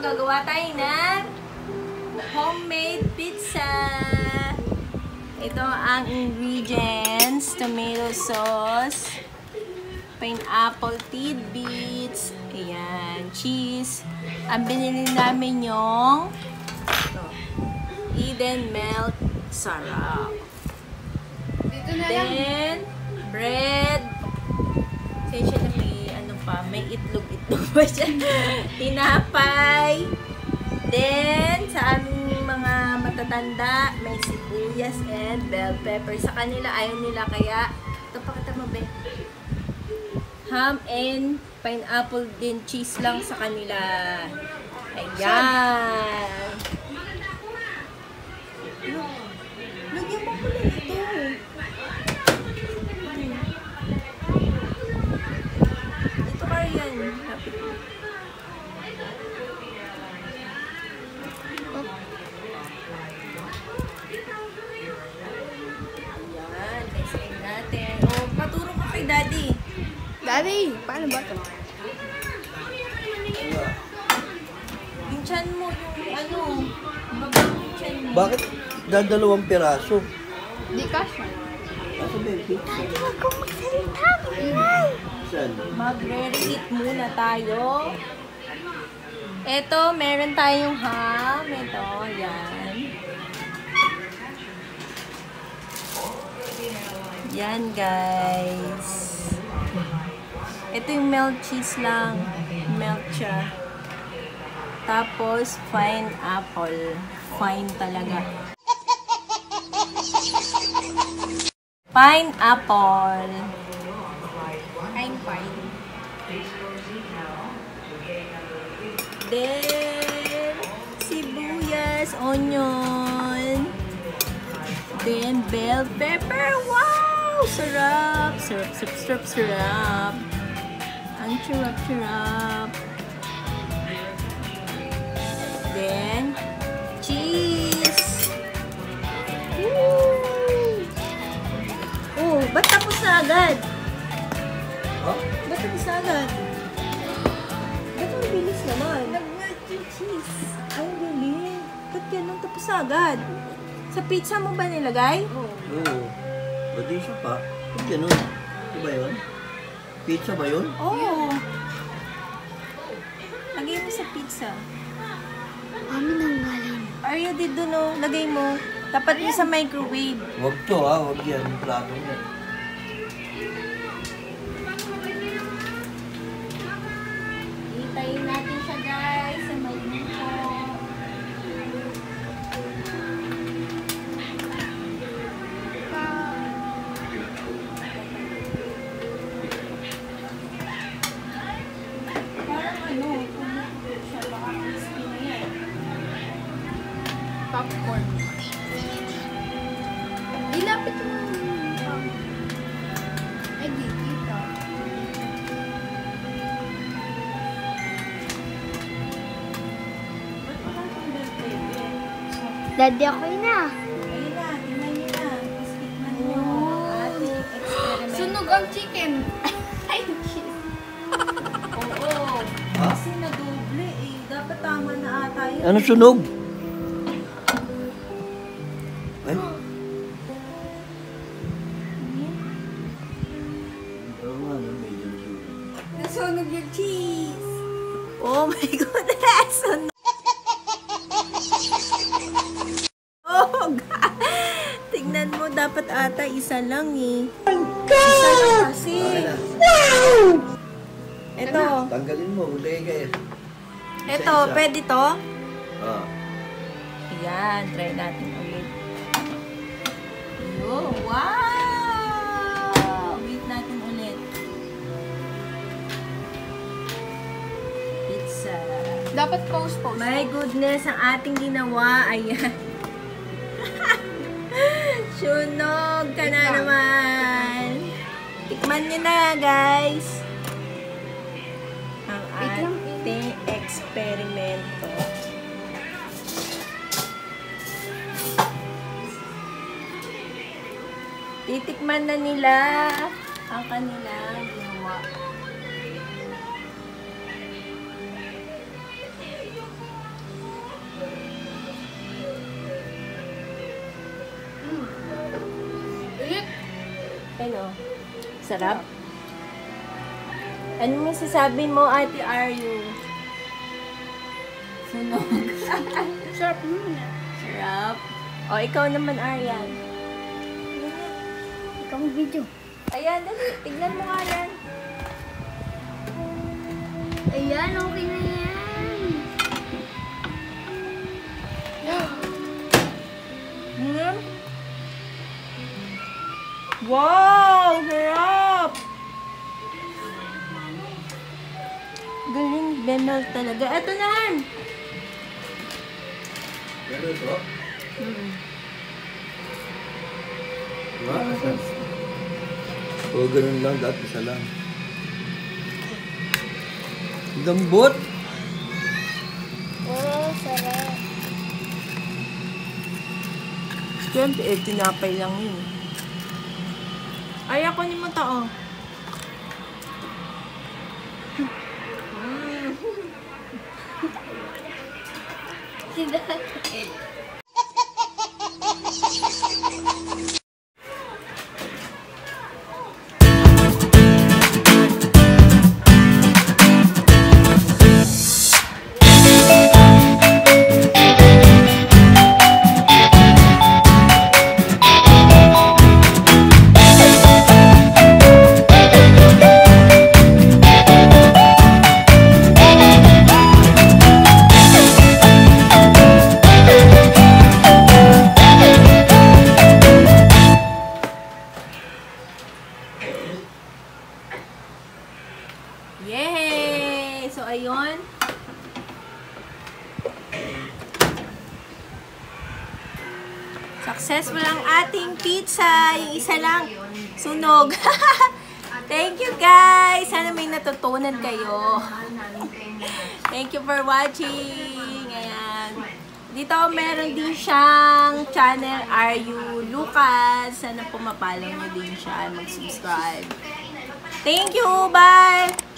gagawa tayo ng homemade pizza. Ito ang ingredients. Tomato sauce, pineapple tidbits, ayan, cheese. Ang binili namin yung Eden Melt Sarap. Dito na lang. Then, bread. Kaya na may itlog-itlog pa siya. Tinapay. Then, sa aming mga matatanda, may sibuyas and bell pepper. Sa kanila, ayaw nila kaya, ito pakita mo, be. Ham and pineapple din, cheese lang sa kanila. Ayan. Lagyan mo ko lang ito. Ito ka yan. Lapit mo. Ayan. Design natin. O, paturo ko kay Daddy. Daddy, paano ba ito? Yung chan mo, yung ano, babang yung chan mo. Bakit dadalawang piraso? Di kasha. Kasi may pizza. Huwag kong magsalita. Saan? Magre-reheat muna tayo. Ito, meron tayong ham. Ito, yan. Yan, guys. Ito yung melt cheese lang. Melt siya. Tapos, fine apple. Fine talaga. Pineapple. I'm fine. Then, sibuyas, onion. Then, bell pepper. Wow! Sarap! Sarap, sarap, sarap, sarap. Ang sarap-sarap. Then, cheese. Woo! Oh, ba't tapos na agad? Huh? Ba't tapos na agad? Ba't ang bilis naman? Nag-melt yung cheese. Ay, ang galing. Ba't ganun tapos na agad? Sa pizza mo ba nilagay? Oo. Ba't di siya pa? Ba't ganun? Ito ba yun? Pizza ba yun? Oo. Lagay mo sa pizza. Amin ang galing. Arya, dito no. Lagay mo. Tapat mo sa microwave. Huwag to ha. Huwag yan. Plato yan. Hitayin natin siya, guys. Sa magluto. Parang ano, kumukulo siya. Baka crispy na yan. Popcorn. Ilapit mo. Ay, di kita. Ba't wala kang bell pepper? Daddy, ako na. Ayun na, tingnan nyo na. Tapos tikman nyo ang ating experiment. Sunog ang chicken. Ay, cheese. Oo. Ha? Kasi nadoble eh. Dapat tama na ata yun. Ano sunog? Ay? Oo nga, medyo sunog. Nasunog yung cheese. Oh my goodness! Oh, God. Tingnan mo, dapat ata isa lang eh. Isa lang kasi. Okay na. Ito. Tanggalin mo. Ulay ka eh. Ito, pwede to? Ah. Ayan, try natin ulit. Yo, wow! Wait natin ulit. Pizza. Dapat post. My goodness, ang ating ginawa. Ayan. Sunog ka na naman. Tikman nyo na, guys. Ang ating eksperimento. Titikman na nila ang kanilang ginawa. Ano? Sarap? Ano masasabi mo, Ate Aryu? Sunog. Sarap muna. Sarap. O, ikaw naman, Aryan. Ikaw ang video. Ayan, dali. Tignan mo nga yan. Ayan, okay na yan. Wow! Sarap! Galing, bemel talaga. Ito na yan! Pero ito? Diba? Asan? O, ganun lang. Dapat isa lang. Lambot! Oh, sarap. Siyempre, tinapay lang yun. Ay, ako ni mo tao. Yay! So, ayun. Successful ang ating pizza. Yung isa lang. Sunog. Thank you, guys. Sana may natutunan kayo. Thank you for watching. Ayan. Dito, meron din siyang channel, Aryu Lucas. Sana pumapalaw nyo din siya. Mag-subscribe. Thank you. Bye!